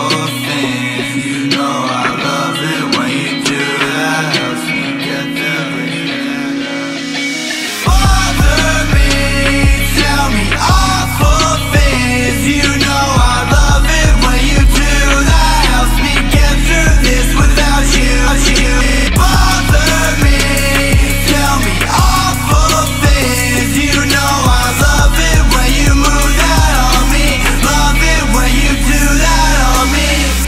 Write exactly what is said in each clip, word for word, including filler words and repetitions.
awful things. You know I love it when you do that. Helps me get there. Bother me, tell me awful things. You know I love it when you do that. Helps me get through this without you. Bother me, tell me awful things. You know I love it when you move that on me. Love it when you do that on me.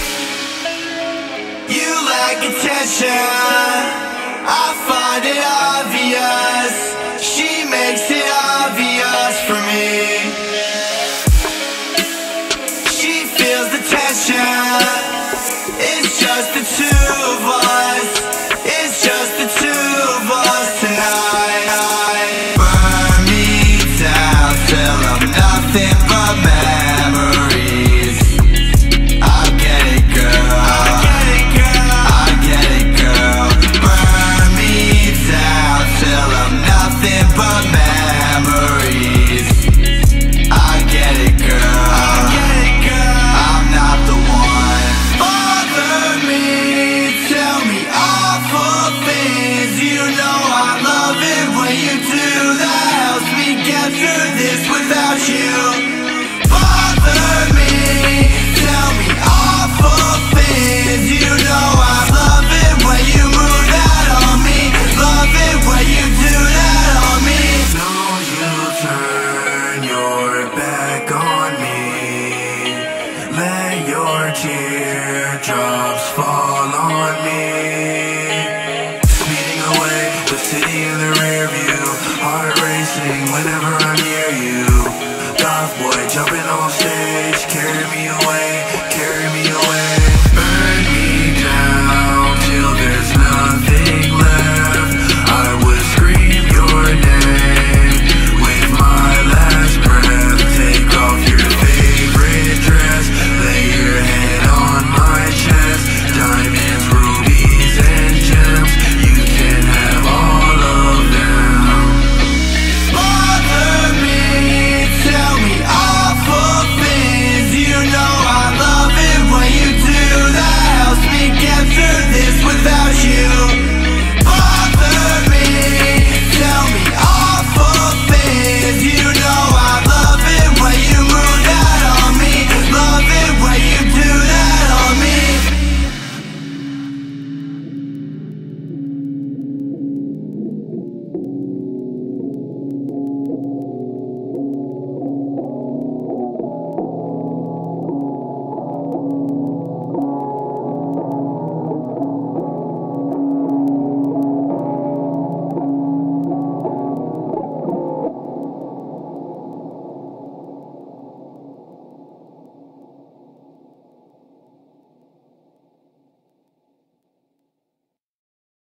You lack attention, I find it obvious. She makes it obvious for me. She feels the tension. It's just the two of us. It's just the two of us tonight. Burn me down till I'm nothing but memories. I get it, girl. I get it, girl. I get it, girl. Burn me down till I'm nothing but memories. I get it, girl. I get it, girl. I'm not the one. Bother me, tell me awful things. You know I love it when you do that. Helps me get through this without you. Bother me, tell me awful things. You know I love it when you move that on me. Love it when you do that on me. No, you turn your back on me. Let your teardrops fall.